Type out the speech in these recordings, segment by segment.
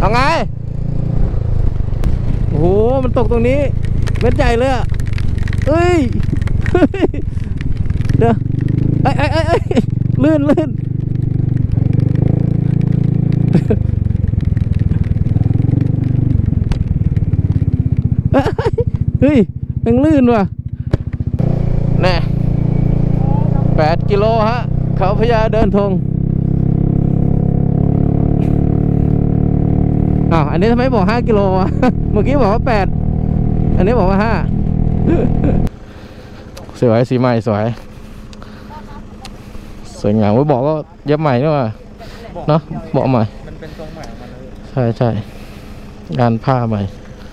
เอาไงโอ้โหมันตกตรงนี้เม็ดใหญ่เลยอ่ะเอ้ยเดี๋ยวไอ้ลื่นเฮ้ยยังลื่นว่ะแน่8 กิโลฮะเขาพญาเดินทงอ้าวอันนี้ทำไมบอก5 กิโลวะ เมื่อกี้บอกว่า8อันนี้บอกว่า5สวยสีใหม่สวยงามว่าบอกก็เย็บใหม่ด้วยเนาะบอกใหม่มันเป็นทรงใหม่มาเลยใช่งานผ้าใหม่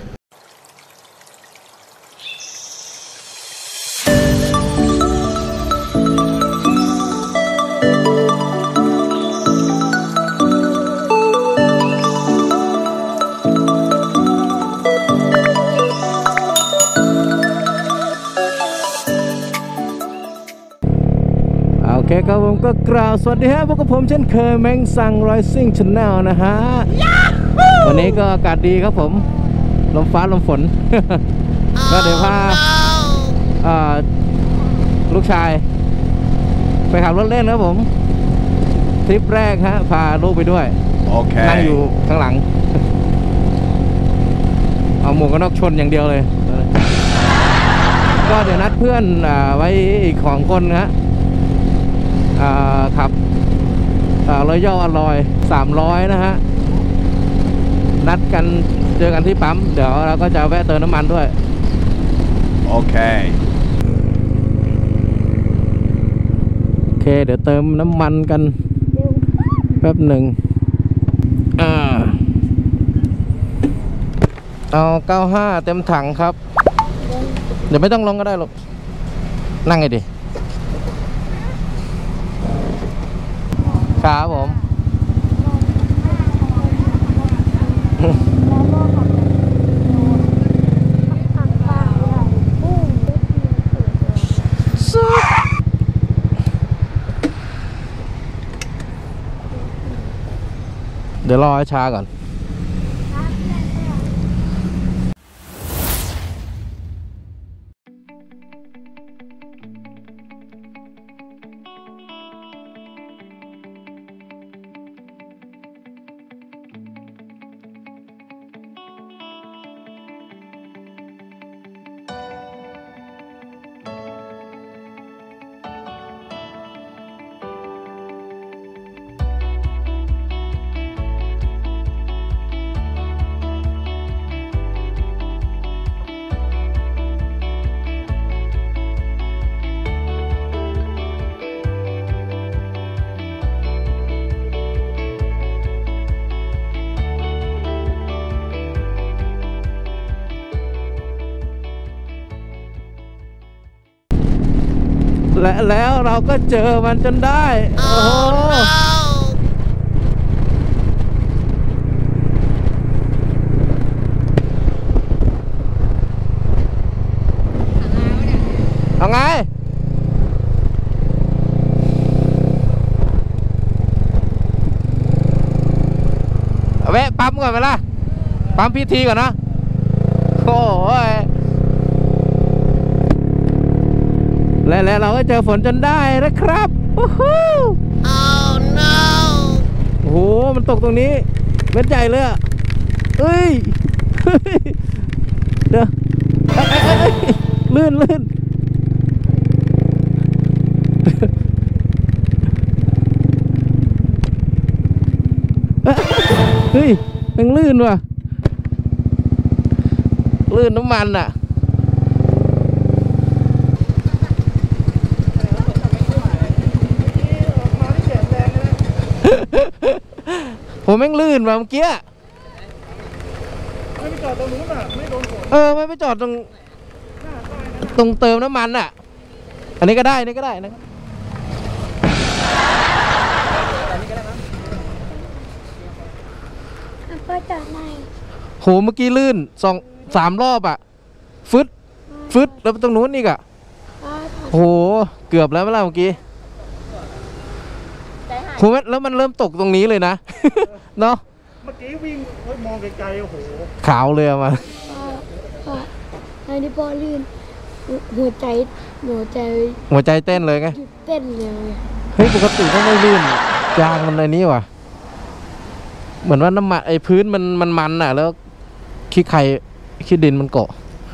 โอเคครับผมก็กล่าวสวัสดีฮะพวกกับผมเช่นเคยแมงซังไรซิ่งชแนลนะฮะวันนี้ก็อากาศดีครับผมลมฟ้าลมฝน ก็เดี๋ยวพาลูกชายไปขับรถเล่นนะผมทริปแรกฮะพาลูกไปด้วยโอเคนั่งอยู่ข้างหลัง เอาหมวกกันน็อกชนอย่างเดียวเลยก็เดี๋ยวนัดเพื่อนไว้อีกของคนฮะขับรอยย่ออร่อย300นะฮะนัดกันเจอกันที่ปั๊มเดี๋ยวเราก็จะแวะเติมน้ำมันด้วยโอเคเดี๋ยวเติมน้ำมันกันแป๊บหนึ่งเอา95เต็มถังครับเดี๋ยวไม่ต้องลงก็ได้หรอกนั่งไงดิครับผมเดี๋ยวรอให้ช้าก่อนและแล้วเราก็เจอมันจนได้โอ้โหเอาไงแวะปั๊มก่อนไปละปั๊มพีทีก่อนนะโอ้ยและเราก็เจอฝนจนได้นะครับโอ้โห Oh no โอ้โหมันตกตรงนี้เม็ดใหญ่เลยอ่ะเอ้ยเดี๋ยวลื่นเฮ้ยยังลื่นว่ะลื่นน้ำมันอ่ะผมแม่งลื่นว่ะเมื่อกี้ไม่ไปจอดตรงนู้นอ่ะไม่โดนฝนไม่ไปจอดตรงเติมน้ำมันอ่ะอันนี้ก็ได้นี่ก็ได้นะครับก็จอดในโหเมื่อกี้ลื่น3 รอบอ่ะฟึดแล้วตรงนู้นอีกอ่ะโหเกือบแล้วเมื่อกี้โหแล้วมันเริ่มตกตรงนี้เลยนะเนาะมื่อกี้วิ่งมองไกลๆโอ้โหขาวเลยมาอันนี้พอลื่นหัวใจเต้นเลยไงเต้นเลยเฮ้ยปกติก็ไม่ลื่นยางมันอะไรนี้ว่ะเหมือนว่าน้ำมันไอ้พื้นมันอ่ะแล้วขี้ดินมันเกาะ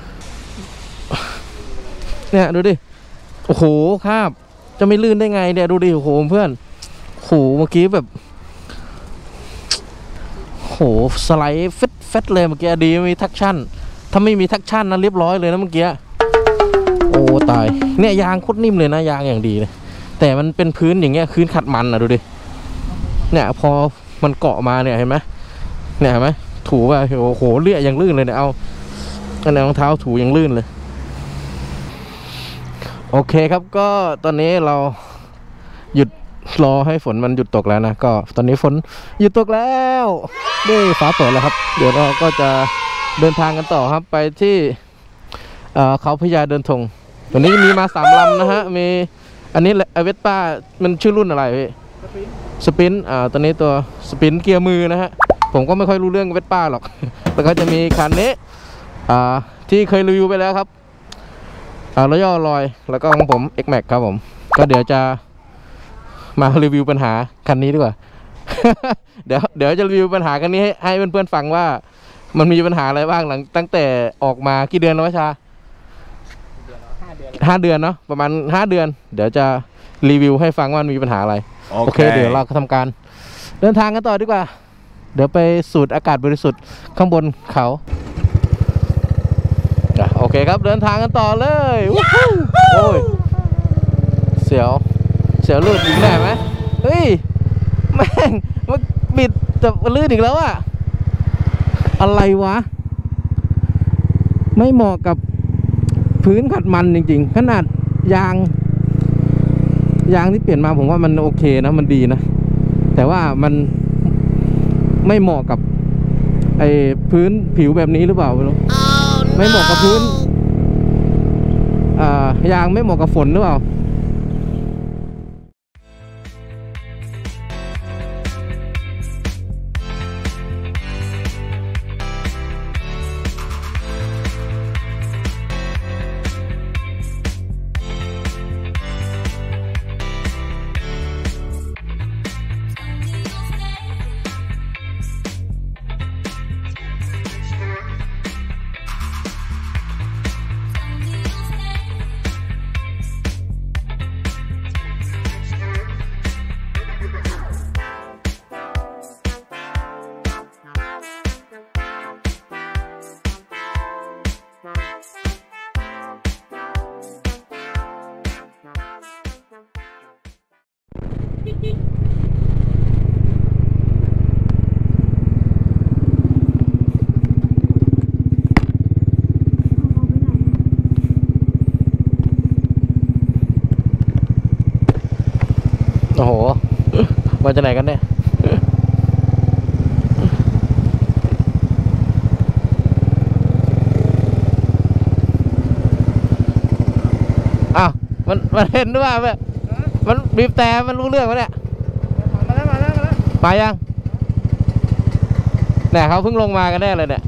เนี่ยดูดิโอ้โหครับจะไม่ลื่นได้ไงเนี่ยดูดิโอ้โหเพื่อนโอ้โหเมื่อกี้แบบโอ้โหสไลด์เฟดเลยเมื่อกี้ดีมีทักชั่นถ้าไม่มีทักชั่นนั้นเรียบร้อยเลยนะเมื่อกี้โอ้ตายเนี่ยยางโคตรนิ่มเลยนะยางอย่างดีเลยแต่มันเป็นพื้นอย่างเงี้ยพื้นขัดมันอ่ะดูดิเนี่ยพอมันเกาะมาเนี่ยเห็นไหมเนี่ยเห็นไหมถูไปโอ้โหเลี่ยยังลื่นเลยเนี่ยเอาอันนี้รองเท้าถูยังลื่นเลยโอเคครับก็ตอนนี้เราหยุดรอให้ฝนมันหยุดตกแล้วนะก็ตอนนี้ฝนหยุดตกแล้วด้วยฟ้าเปิดแล้วครับเดี๋ยวเราก็จะเดินทางกันต่อครับไปที่เขาพญาเดินธงตัวนี้มีมา3 ลำนะฮะมีอันนี้เวสป้ามันชื่อรุ่นอะไรพี่สปินตัวนี้ตัวสปินเกียร์มือนะฮะผมก็ไม่ค่อยรู้เรื่องเวสป้าหรอกแล้วก็จะมีคันนี้ที่เคยรีวิวไปแล้วครับรอย่อลอยแล้วก็ของผม X-Max ครับผมก็เดี๋ยวจะมารีวิวปัญหาคันนี้ดีกว่า เดี๋ยวจะรีวิวปัญหาคันนี้ให้เพื่อนๆฟังว่ามันมีปัญหาอะไรบ้างหลังตั้งแต่ออกมากี่เดือนแล้ววะชา5 เดือนเนาะประมาณ5 เดือนเดี๋ยวจะรีวิวให้ฟังว่ามันมีปัญหาอะไรโอเคเดี๋ยวเราทำการเดินทางกันต่อดีกว่าเดี๋ยวไปสูดอากาศบริสุทธิ์ข้างบนเขาโอเคครับเดินทางกันต่อเลยโอ้ยเสียวลื่นอีกแน่ไหมเฮ้ยแม่งมันบิดแต่ลื่นอีกแล้วอะอะไรวะไม่เหมาะกับพื้นขัดมันจริงๆขนาดยางที่เปลี่ยนมาผมว่ามันโอเคนะมันดีนะแต่ว่ามันไม่เหมาะกับไอ้พื้นผิวแบบนี้หรือเปล่าไม่รู้ไม่เหมาะกับพื้นยางไม่เหมาะกับฝนหรือเปล่าโอ้โหมาจากไหนกันเนี่ยอ้าวมันเห็นด้วยว่ามันบีบแต่มันรู้เรื่องวะเนี่ยมายังเนี่ยเขาเพิ่งลงมากันแน่เลยเนี่ย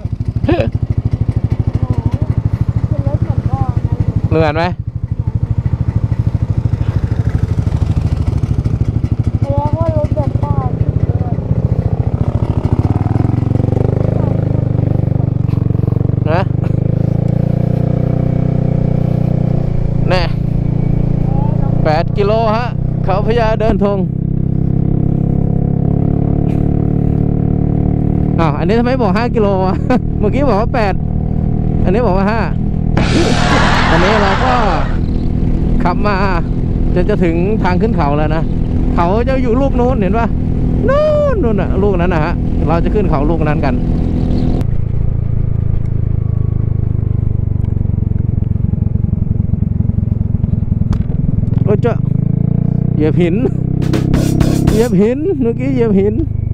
เหมือนไหม8 กิโลฮะเขาพญาเดินธงอันนี้ทำไมบอก5 กิโลวะ เมื่อกี้บอกว่า8อันนี้บอกว่า5อันนี้เราก็ขับมาจะถึงทางขึ้นเขาแล้วนะเขาจะอยู่ลูกนู้นเห็นปะนู่นน่ะลูกนั้นนะฮะเราจะขึ้นเขาลูกนั้นกันโอ้เจ้าเหยียบหินเมื่อกี้เหยียบหิน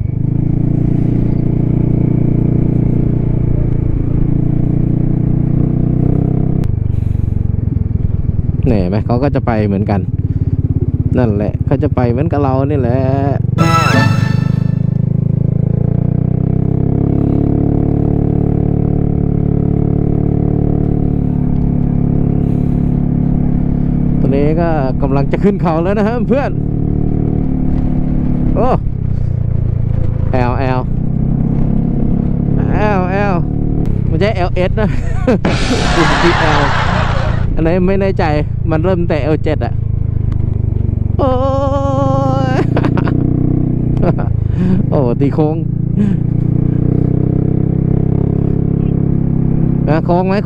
เนี่ยไหมเขาก็จะไปเหมือนกันนั่นแหละเขาจะไปเหมือนกับเรานี่แหละนี้ก็กำลังจะขึ้นเขาแล้วนะฮะเพื่อนโอ้แอลไม่ใช่ LS นะ คุณที่ L อันนี้ไม่แน่ใจมันเริ่มแต่ L7 อ่ะโอ้ย โอ้ตีโค้งโค้งไหม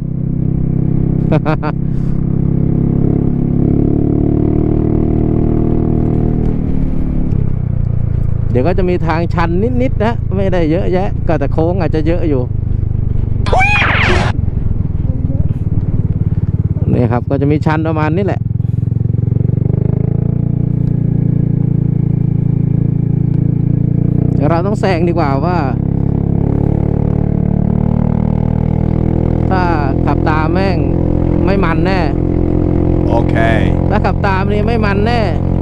เดี๋ยวก็จะมีทางชันนิดๆนะไม่ได้เยอะแยะก็แต่โค้งอาจจะเยอะอยู่นี่ครับก็จะมีชันประมาณนี้แหละเราต้องแซงดีกว่าว่าถ้าขับตามแม่งไม่มันแน่โอเคถ้าขับตามนี่ไม่มันแน่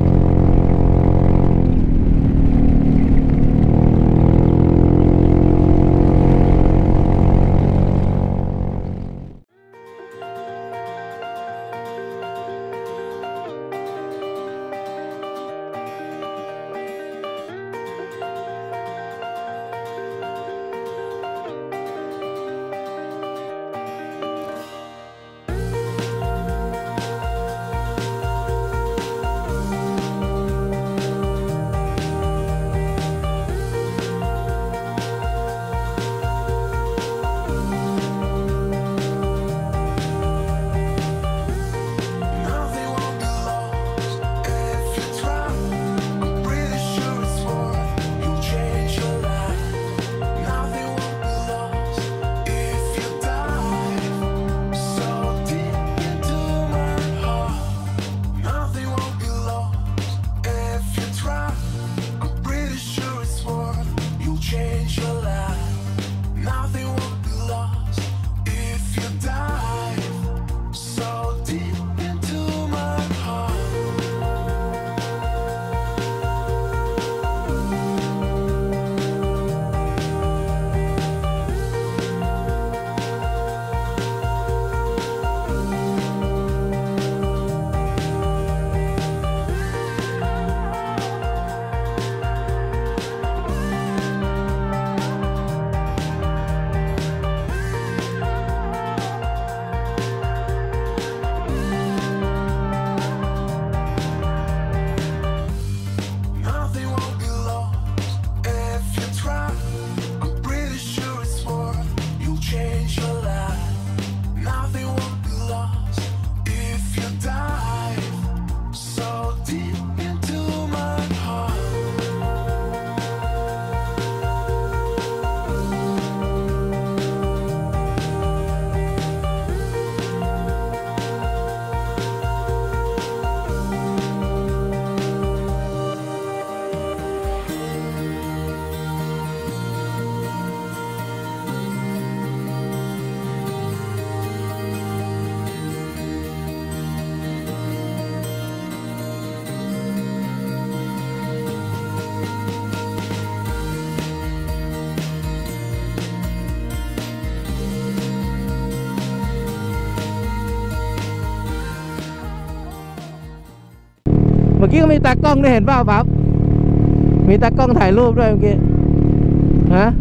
เมื่อกี้ก็มีตากล้องด้วยเห็นเปล่าปั๊บมีตากล้องถ่ายรูปด้วยเมื่อกี้ฮะ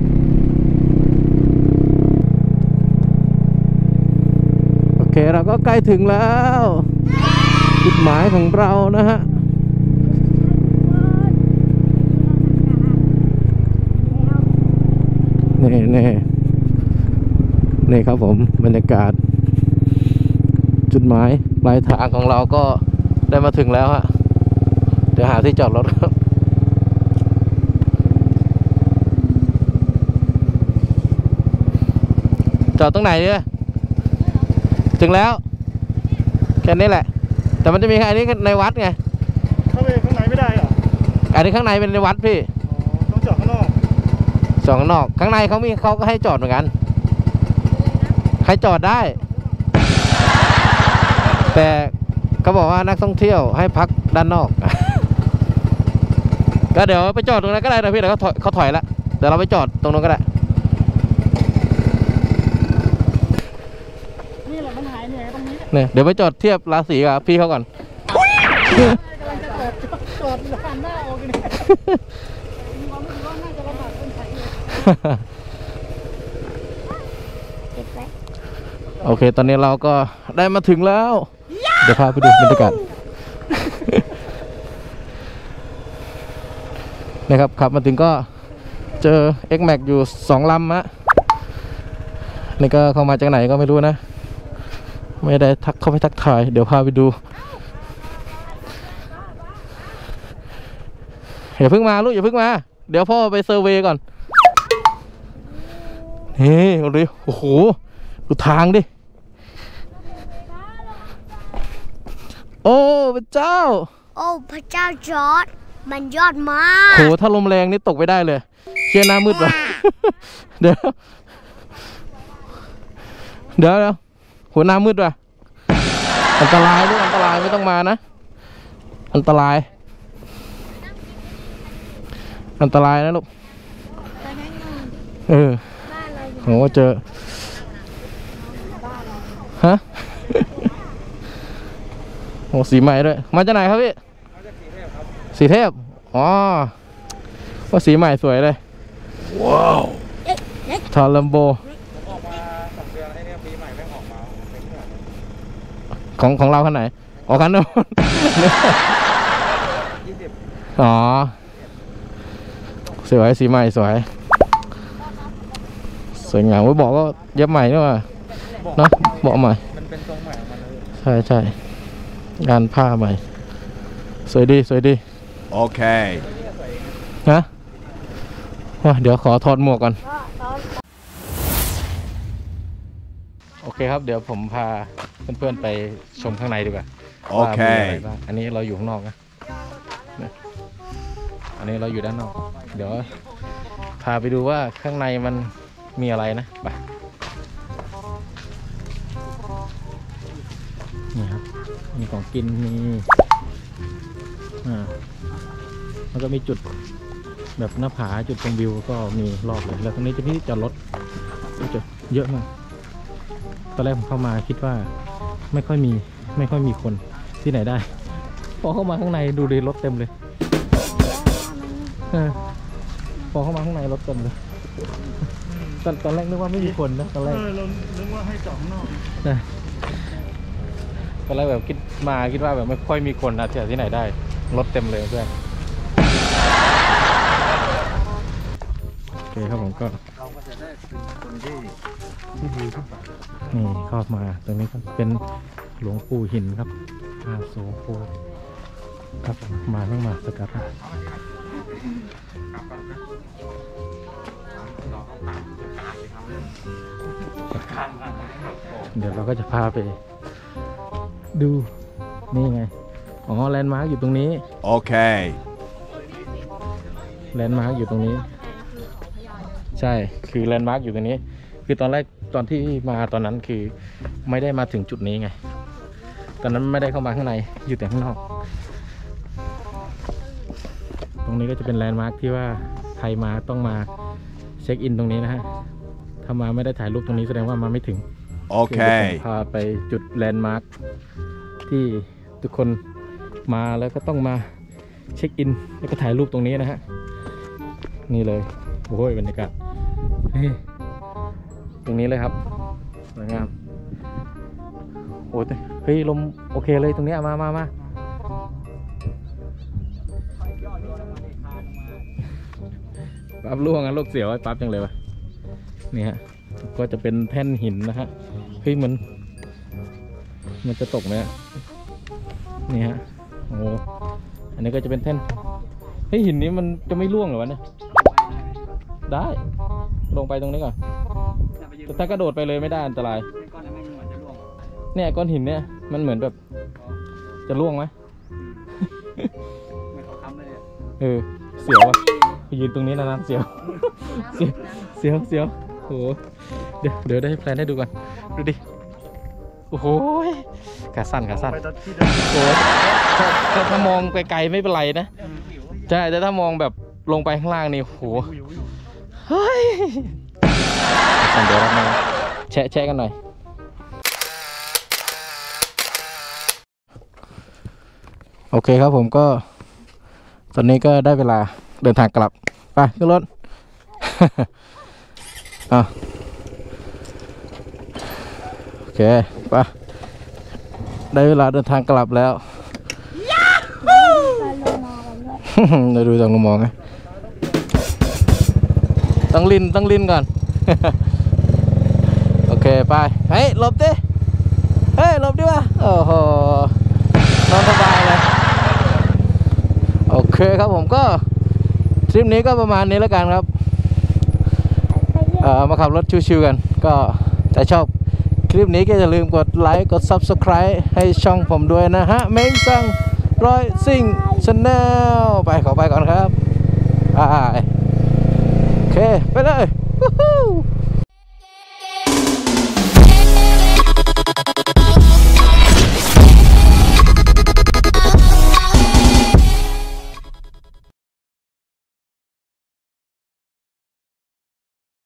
โอเคเราก็ใกล้ถึงแล้วจุดหมายของเรานะฮะนี่ครับผมบรรยากาศจุดหมายปลายทางของเราก็ได้มาถึงแล้วฮะเดี๋ยวหาที่จอดรถครับจอดตรงไหนเนี่ยถึงแล้วแค่นี้แหละแต่มันจะมีอันนี้ในวัดไงเข้าไปข้างในไม่ได้เหรออันนี้ข้างในเป็นในวัดพี่ต้องจอดข้างนอกจอดข้างนอกข้างในเขาก็ให้จอดเหมือนกันใครจอดได้แต่เขาบอกว่านักท่องเที่ยวให้พักด้านนอกก็เดี๋ยวไปจอดตรงนั้นก็ได้นะพี่เดี๋ยวเขาถอยแล้วเดี๋ยวเราไปจอดตรงนั้นก็ได้นี่แหละมันหายเหนื่อยตรงนี้เนี่ยเดี๋ยวไปจอดเทียบราศีกับพี่เขาก่อนกำลังจะจอดหันหน้าออกเนี่ยมีความรู้สึกว่าน่าจะลำบากคนไทยเลยเก็บไว้โอเคตอนนี้เราก็ได้มาถึงแล้ว เดี๋ยวพาไปดูบรรยากาศ นะครับขับมาถึงก็เจอ X-Max อยู่2 ลำฮะนี่ก็เข้ามาจากไหนก็ไม่รู้นะ ไม่ได้ทักเข้าไปทักทายเดี๋ยวพาไปดูอย่าเพิ่งมาลูกอย่าเพิ่งมาเดี๋ยวพ่อไปเซอร์เวย์ก่อนเฮ้ยโอ้โหดูทางดิโอ้พระเจ้าโอ้พระเจ้าจอร์ดมันยอดมากโหถ้าลมแรงนี่ตกไปได้เลยเชี่ยหน้ามืดว่ะ เดี๋ยวหัวหน้ามืดว่ะอันตรายลูกอันตรายไม่ต้องมานะอันตรายนะลูกโหเจอฮะ โหสีใหม่ด้วยมาจากไหนครับพี่สีเทพอ๋อว่าสีใหม่สวยเลยว้าวทอร์ลัมโบของเราคันไหนอ๋อคันนู้น อ๋อสวยสีใหม่สวยงามไว้บอกก็เย็บใหม่นี่ว่ะเนาะบอกใหม่มันเป็นทรงใหม่ของมันเลยใช่งานผ้าใหม่สวยดีโอเคนะเดี๋ยวขอถอดหมวกก่อนโอเคครับเดี๋ยวผมพาเพื่อนๆไปชมข้างในดีกว่าโอเคอันนี้เราอยู่ข้างนอกนะอันนี้เราอยู่ด้านนอกเดี๋ยวพาไปดูว่าข้างในมันมีอะไรนะไปนี่ครับมีของกินมีแล้วก็มีจุดแบบหน้าผาจุดชมวิวก็มีรอบเลยแล้วตรงนี้จะพี่จอดรถจะเยอะมากตอนแรกผมเข้ามาคิดว่าไม่ค่อยมีคนที่ไหนได้พอเข้ามาข้างในดูดิรถเต็มเลยพอเข้ามาข้างในรถเต็มเลยตอนแรกนึกว่าไม่มีคนนะตอนแรกเรานึกว่าให้จอดข้างนอกตอนแรกแบบคิดว่าแบบไม่ค่อยมีคนนะที่ไหนได้รถเต็มเลยเพื่อนโอเคครับผมก็เราก็จะได้เป็นคนที่ดีขึ้นนี่เข้ามาตรงนี้ก็เป็นหลวงปู่หินครับโสโภครับมาต้องมาสกัดเดี๋ยวเราก็จะพาไปดูนี่ไงอ๋อแลนด์มาร์กอยู่ตรงนี้โอเคแลนด์มาร์กอยู่ตรงนี้ใช่คือแลนด์มาร์กอยู่ตรงนี้คือตอนแรกตอนที่มาตอนนั้นคือไม่ได้มาถึงจุดนี้ไงตอนนั้นไม่ได้เข้ามาข้างในอยู่แต่ข้างนอกตรงนี้ก็จะเป็นแลนด์มาร์กที่ว่าใครมาต้องมาเช็คอินตรงนี้นะฮะถ้ามาไม่ได้ถ่ายรูปตรงนี้แสดงว่ามาไม่ถึงโอเคพาไปจุดแลนด์มาร์กที่ทุกคนมาแล้วก็ต้องมาเช็คอินแล้วก็ถ่ายรูปตรงนี้นะฮะนี่เลยโอ้ยบรรยากาศตรงนี้เลยครับสวยงามโอ้ยเฮ้ยลมโอเคเลยตรงนี้มาปั๊บล่วงอ่ะโรคเสียวไอ้ปั๊บจังเลยวะนี่ฮะก็จะเป็นแท่นหินนะฮะเฮ้ยมันจะตกไหมนี่ฮะโอ้อันนี้ก็จะเป็นแท่นเฮ้ยหินนี้มันจะไม่ร่วงเหรอวะเนี่ยได้ลงไปตรงนี้ก่อนแต่ถ้ากระโดดไปเลยไม่ได้อันตรายเนี่ยก้อนหินเนี่ยมันเหมือนแบบจะร่วงไหมเสียวอ่ะยืนตรงนี้นานๆเสียวโอ้โหเดี๋ยวได้แพลนให้ดูก่อนดูดิโอ้โหขาสั้นโอ้ถ้ามองไกลๆไม่เป็นไรนะใช่แต่ถ้ามองแบบลงไปข้างล่างนี่โอ้โหเฮ้ยเดี๋ยวเรามาแชะกันหน่อยโอเคครับผมก็ตอนนี้ก็ได้เวลาเดินทางกลับไปขึ้นรถ อ่ะโอเคไปได้เวลาเดินทางกลับแล้วการลงมากันด้วยเดี๋ยวดูจังมองไงต้องลิ้นก่อน โอเคไปเฮ้ยหลบดิเฮ้ยหลบดิวะโอ้โหนอนสบายเลยโอเคครับผมก็ทริปนี้ก็ประมาณนี้แล้วกันครับไปเรื่อยมาขับรถชิวๆกันก็ถ้าชอบคลิปนี้ก็อย่าลืมกดไลค์กด Subscribe ให้ช่องผมด้วยนะฮะเม้งซังร้อยซิ่งชาแนลไปขอไปก่อนครับโอเคไปเลย